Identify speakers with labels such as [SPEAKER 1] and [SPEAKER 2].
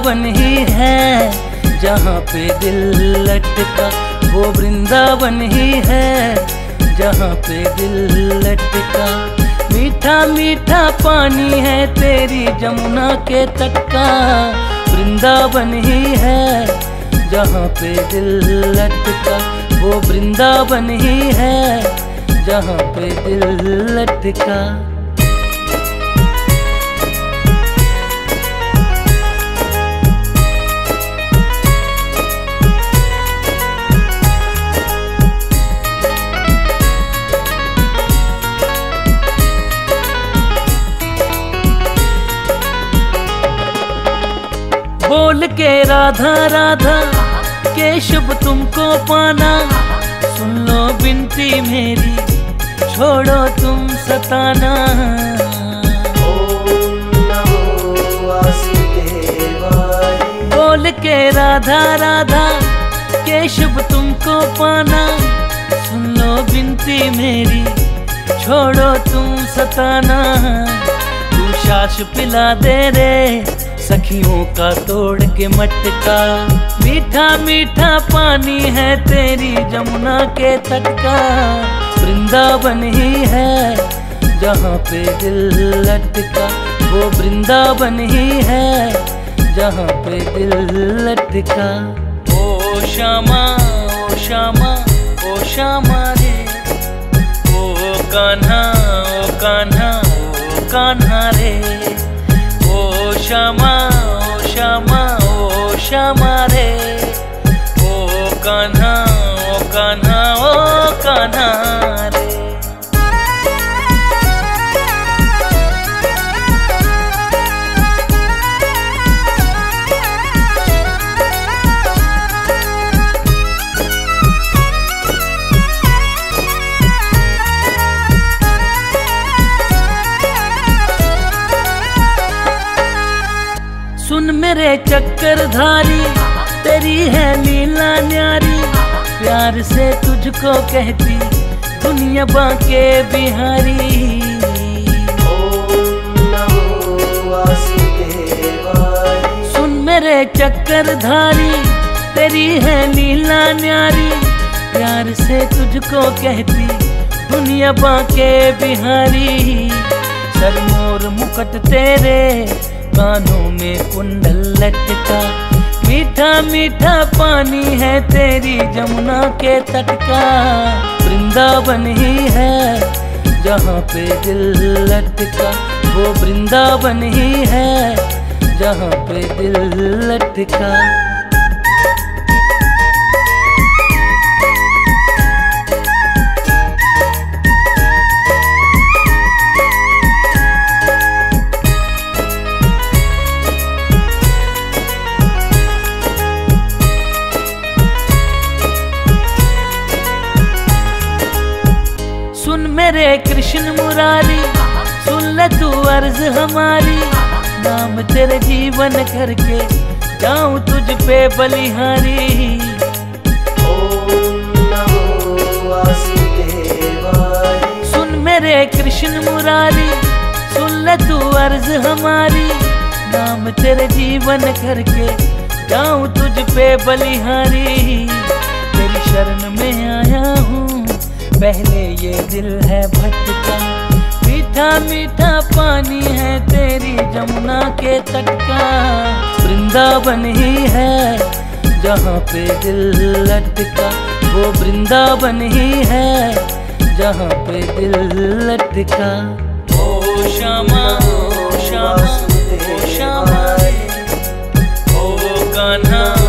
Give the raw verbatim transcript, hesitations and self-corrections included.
[SPEAKER 1] वृंदावन ही है जहाँ पे दिल लटका, वो वृंदावन ही है जहाँ पे दिल लटका। मीठा मीठा पानी है तेरी जमुना के तट का, वृंदावन ही है जहाँ पे दिल लटका, वो वृंदावन ही है जहाँ पे दिल लटका। बोल के राधा राधा केशव तुमको पाना, सुन लो विनती मेरी छोड़ो तुम सताना।
[SPEAKER 2] ओम नमो वासुदेवाय।
[SPEAKER 1] बोल के राधा राधा केशव तुमको पाना, सुन लो विनती मेरी छोड़ो तुम सताना। तू शास पिला दे रे सखियों का तोड़ के मटका, मीठा मीठा पानी है तेरी जमुना के तट का, वृंदावन ही है जहाँ पे दिल लटका, वो वृंदावन ही है जहाँ पे दिल लटका। ओ श्यामा ओ श्यामा ओ श्यामा रे, ओ कान्हा ओ कान्हा ओ कान्हा रे, ओ श्यामा ओ श्यामा ओ श्यामा रे, ओ कान्हा ओ कान्हा ओ कान्हा रे। सुन मेरे चक्करधारी तेरी है लीला न्यारी, प्यार से तुझको कहती दुनिया बांके बिहारी।
[SPEAKER 2] ओम नमो वासुदेवाय।
[SPEAKER 1] सुन मेरे चक्करधारी तेरी है लीला न्यारी, प्यार से तुझको कहती दुनिया बांके बिहारी। सरमोर मुकुट तेरे कानों में कुंडल लटका, मीठा मीठा पानी है तेरी जमुना के तट का, वृंदावन ही है जहाँ पे दिल लटका, वो वृंदावन ही है जहाँ पे दिल लटका। सुन मेरे कृष्ण मुरारी सुन ले तू अर्ज हमारी, नाम तेरे जीवन करके जाऊं तुझ पे बलिहारी।
[SPEAKER 2] ओम नमो वासुदेवाय।
[SPEAKER 1] सुन मेरे कृष्ण मुरारी सुन ले तू अर्ज हमारी, नाम तेरे जीवन करके जाऊं तुझ पे बलिहारी। तेरी शरण में आया हूँ पहले ये दिल है भटका, मीठा मीठा पानी है तेरी जमुना के तट का, वृंदावन ही है जहाँ पे दिल लटका, वो वृंदावन ही है जहाँ पे दिल लटका। ओ श्यामा ओ श्यामा ओ श्यामा ओ कान्हा